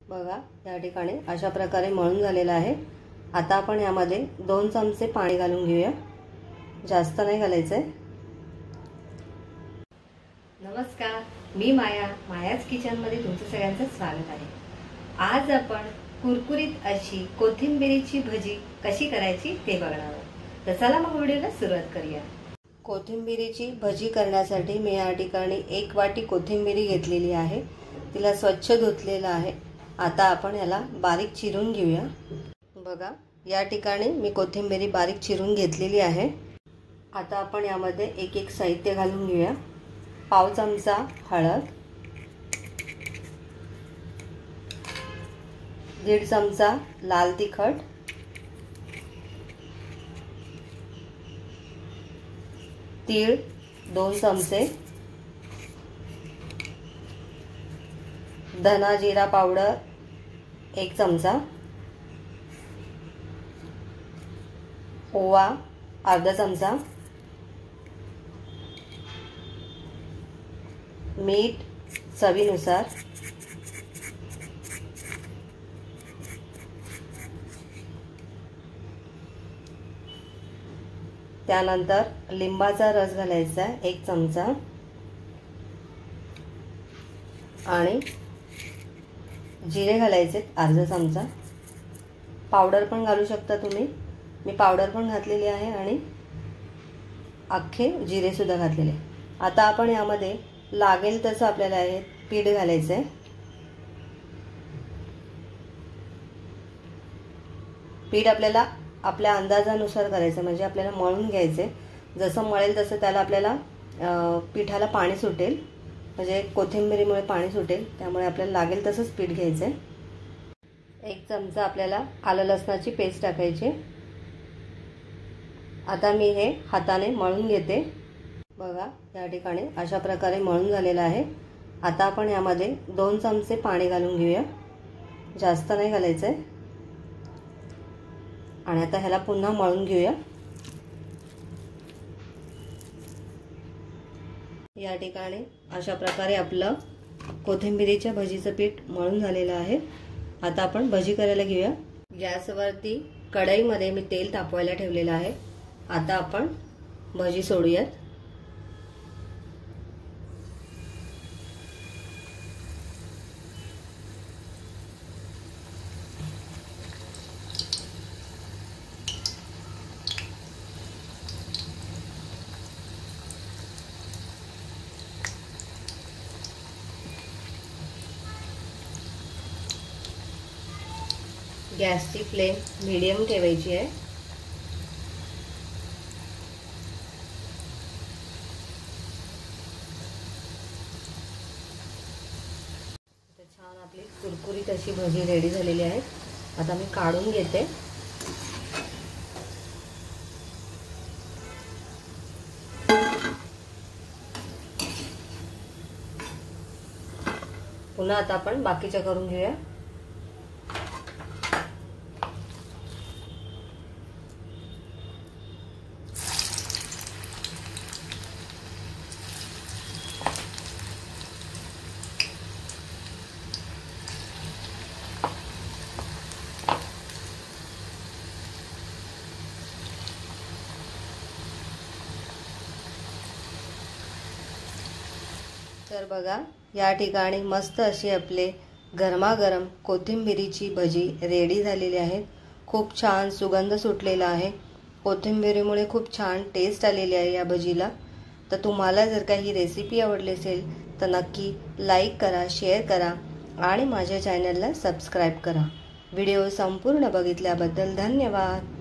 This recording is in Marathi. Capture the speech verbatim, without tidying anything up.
बघा या ठिकाणी अशा प्रकारे मळून झालेला आहे। आता आपण यामध्ये दोन चमचे पाणी घालून घेऊया, जास्त नाही घालायचंय। नमस्कार, मी माया, मायाच किचन मध्ये तुमचं सगळ्यांचं स्वागत आहे। आज आपण कुरकुरीत अशी कोथिंबीरीची भजी कशी करायची ते बघणार आहोत। तर चला मग व्हिडिओला सुरुवात करूया। कोथिंबीरीची भजी करण्यासाठी मी या ठिकाणी एक वाटी कोथिंबीरी घेतलेली आहे, तिला स्वच्छ धुतलेलं आहे। आता आपण याला बारीक चिरून घेऊया। बघा या ठिकाणी मी कोथिंबीरी बारीक चिरून घेतलेली आहे। आता आपण यामध्ये एक एक साहित्य घालून घेऊया। पाव चमचा हळद, दीड चमचा लाल तिखट, तीळ दोन चमचे, धना जिरा पावडर एक चमचा, ओवा अर्धा चमचा, मीठ चवीनुसार, त्यानंतर लिंबाचा रस घालायचा एक चमचा आणि जिरे घालायचे अर्धा चमचा। पावडर पण घालू शकता तुम्ही, मी पावडर पण घातलेली आहे आणि अख्खे जिरे सुद्धा घातलेले। आता आपण यामध्ये लागेल तसं आपल्याला हे पीठ घालायचं आहे। पीठ आपल्याला आपल्या अंदाजानुसार करायचं, म्हणजे आपल्याला मळून घ्यायचे। जसं मळेल तसं त्याला आपल्याला पिठाला पाणी सुटेल, म्हणजे कोथिंबीरीमुळे पाणी सुटेल, त्यामुळे आपल्याला लागेल तसंच पीठ घ्यायचं आहे। एक चमचा आपल्याला आलं लसणाची पेस्ट टाकायची। आता मी हे हाताने मळून घेते। बघा या ठिकाणी अशा प्रकारे मळून झालेलं आहे। आता आपण यामध्ये दोन चमचे पाणी घालून घेऊया, जास्त नाही घालायचंय। आणि आता ह्याला पुन्हा मळून घेऊया। या ठिकाणी अशा प्रकारे आपलं कोथिंबीरीच्या भजीचं पीठ मळून झालेलं आहे। आता आपण भजी करायला घेऊया। गॅसवरती कढईमध्ये मी तेल तापवायला ठेवलेलं आहे। आता आपण भजी सोडूयात। गॅसची फ्लेम मीडियम ठेवायची आहे। छान आपली कुरकुरीत अशी भजी रेडी झालेली आहे। आता मी काढून घेते। पुन्हा आता आपण बाकीच्या करून घेऊया। तर बघा या ठिकाणी मस्त अशी आपले गरमागरम कोथिंबीरीची भजी रेडी झालेली आहे। खूप छान सुगंध सुटलेला आहे। कोथिंबीरीमुळे खूप छान टेस्ट आलेली आहे या भजीला। तर तुम्हाला जर का ही रेसिपी आवडली असेल तर नक्की लाईक करा, शेअर करा आणि माझ्या चॅनलला सबस्क्राईब करा। व्हिडिओ संपूर्ण बघितल्याबद्दल धन्यवाद।